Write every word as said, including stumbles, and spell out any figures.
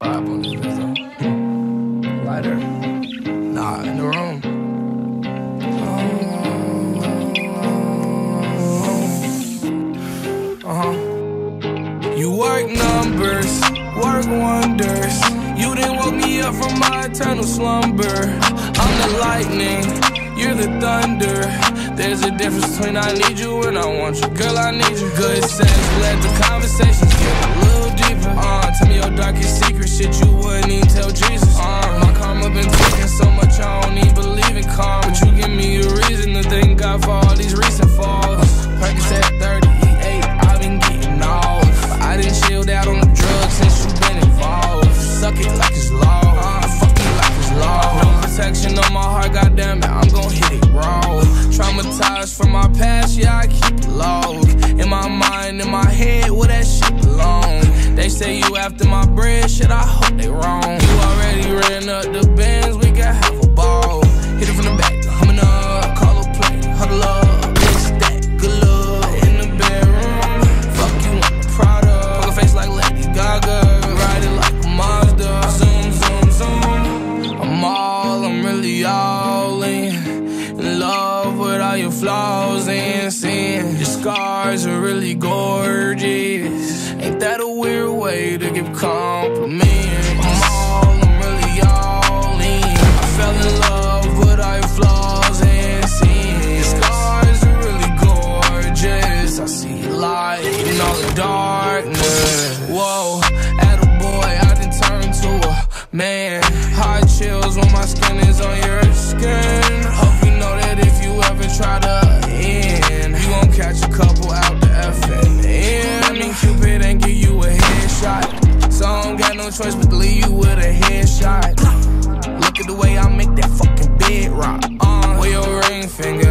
vibe on this though. Lighter. Nah, in the room. Uh-huh. You work numbers, work wonders. You didn't woke me up from my eternal slumber. I'm the lightning, you're the thunder. There's a difference between I need you and I want you. Girl, I need you. Good sex, let the conversations get a little deeper. Uh, tell me your darkest secret, shit you wouldn't even tell Jesus. Uh, my karma been taking so much I don't even believe in karma. But you give me a reason to thank God for all these recent falls. Percocet thirty, E eight, I've been getting off. But I didn't chill out on the drugs since you been involved. Suck it like it's law, uh, fuck it like it's law. No protection on my heart, goddamn it, I'm gon' hit it raw. Traumatized from my past, yeah, I keep it low. In my mind, in my head, where that shit belong. They say you after my bread, shit, I hope they wrong. You already ran up the bands, we can have a ball. Hit it from the back, humming up, call a play, huddle up, big stack, good luck. In the bedroom, fuck you on the product. Poker face like Lady Gaga, ride it like a Mazda. Zoom, zoom, zoom, I'm all, I'm really all in. In love with all your flaws and sins. Your scars are really gorgeous. Ain't that a weird way to give compliments? I'm all, I'm really all in. I fell in love with all your flaws and sins. Your scars are really gorgeous. I see light in all the darkness. Whoa, attaboy, I done turned to a man. Hot chills when my skin is on your skin. Hope you know that if you ever try to end, you gon' catch a couple out the F and N. I mean, Cupid ain't give you a headshot, so I don't got no choice but to leave you with a headshot. Look at the way I make that fucking bed rock. Uh, where your ring finger